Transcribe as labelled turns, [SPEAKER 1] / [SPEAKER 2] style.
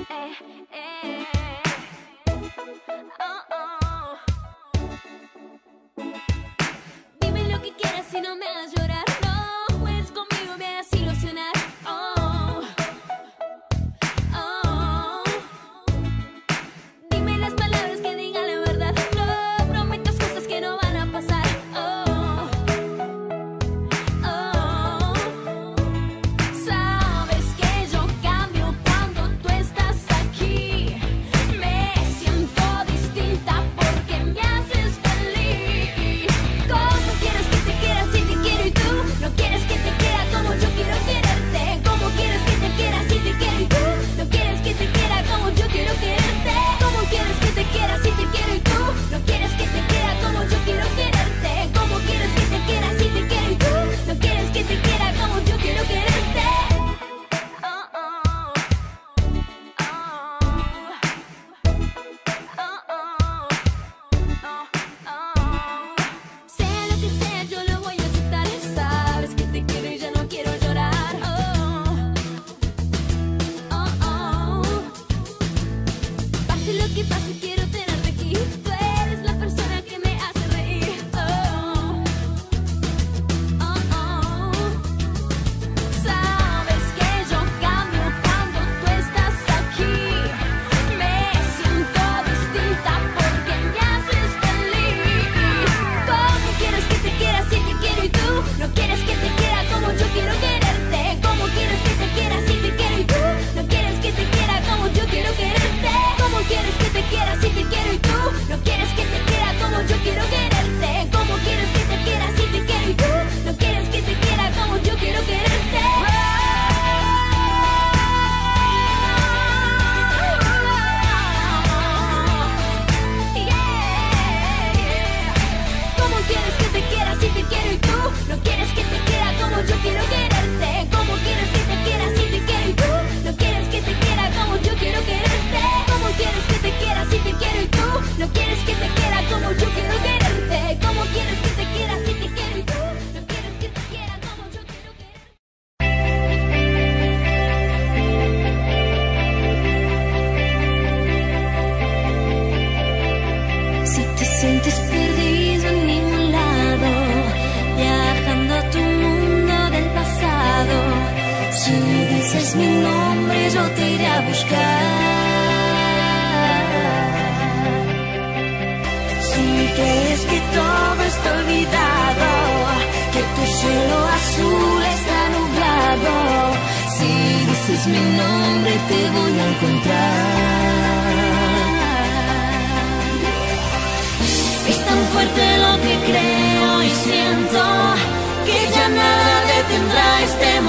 [SPEAKER 1] Oh, oh. Dime lo que quieras y no me hagas llorar. No, juegues conmigo, me hagas ilusionar. Oh, oh. Dime las palabras que digan la verdad. No prometas cosas que no van a pasar. Oh, oh. Sabes que yo cambio cuando tú estás aquí. Me siento distinta porque me haces feliz. ¿Cómo quieres que te quiera si te quiero y tú no quieres que te quiera como yo quiero quererte? ¿Cómo quieres que te quiera si te quiero y tú no quieres que te quiera como yo quiero quererte? ¿Cómo quieres que te quiera si te quiero y tú no quieres que te quiera como yo quiero quererte? ¿Cómo quieres que te quiera si te quiero y tú no quieres que te quiera como yo quiero quererte? Oh, oh, oh, oh, oh, oh. Sea lo que sea, yo lo voy a aceptar. Sabes que te quiero y ya no quiero llorar. Oh, oh, oh. Pase lo que pase, quiero tenerte aquí. Tú eres la persona que me hace reír. Oh, oh, oh. Sabes que yo cambio cuando tú estás aquí. Me siento distinta porque me haces feliz. ¿Cómo quieres que te quiera si te quiero y tú no quieres que te quiera como yo quiero quererte? ¿Cómo quieres que te quiera si te quiero y tú no quieres que te quiera como yo quiero quererte? ¿Cómo quieres que te quiera si te quiero y tú no quieres que te quiera como yo quiero quererte? ¿Cómo quieres que te quiera si te quiero y tú no quieres que te quiera como yo quiero quererte? ¿Cómo quieres que te quiera si te quiero y tú no quieres que te quiera como yo quiero quererte? ¿Cómo quieres que te quiera si te quiero y tú no quieres que te quiera como yo quiero quererte? ¿Cómo quieres que te quiera si te quiero y tú no quieres que te quiera como yo quiero quererte? ¿Cómo quieres que te quiera si te quiero y tú no quieres que te quiera como yo quiero quererte?
[SPEAKER 2] Si te sientes perdido en ningún lado, viajando a tu mundo del pasado, si dices mi nombre yo te iré a buscar. Si crees que todo está olvidado, que tu cielo azul está nublado, si dices mi nombre te voy a encontrar. Es tan fuerte lo que creo y siento que ya nada detendrá este